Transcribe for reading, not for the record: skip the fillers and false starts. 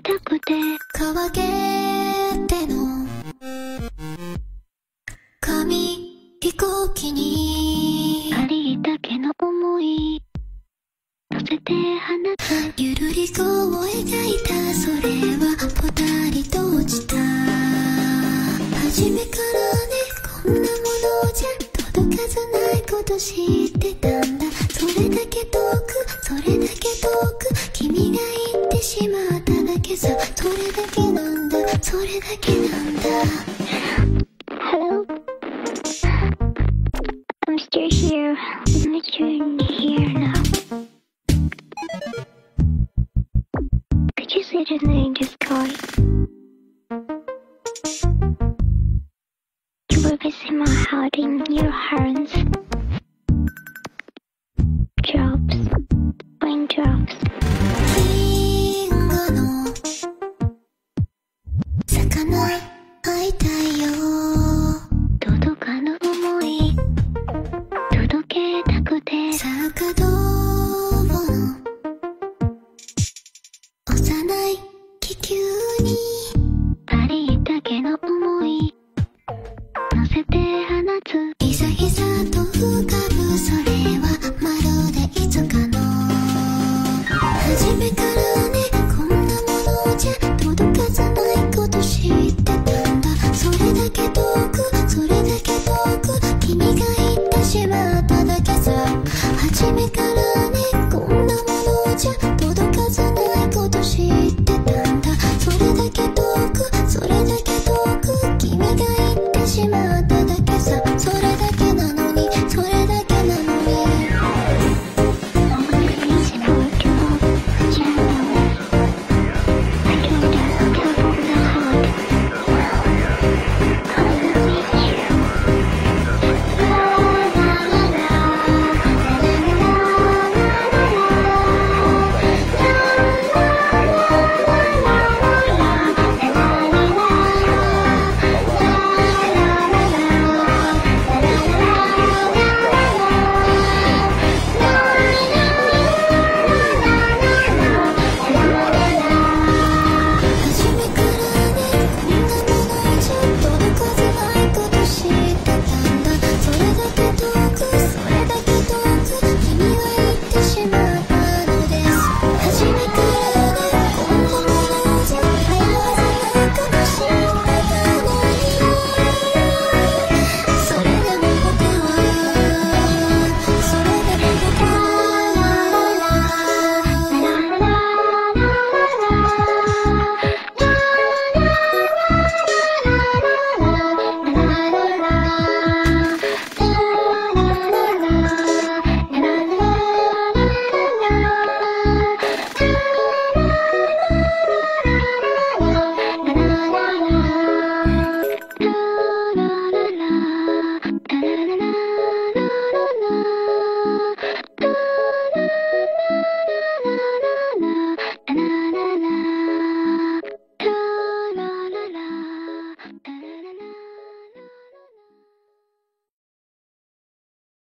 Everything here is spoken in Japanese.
たくて乾けての紙飛行機にありったけの想い乗せて放つゆるりとを描いたそれはぽたりと落ちた初めからねこんなものじゃ届かずないこと知ってたんだそれだけ遠くそれだけ遠く君が言ってしまっただけさそれだけなんだそれだけなんだ Hello? I'm still here. I'm literally here now. Could you see the name in the sky? You will visit my heart in your hands. Drops, raindrops. 銀河の魚会いたいよ届かぬ想い届けたくて坂道の幼い気球にありったけの想い乗せて放つギザギザと浮かぶそれはまるでいつかの初めから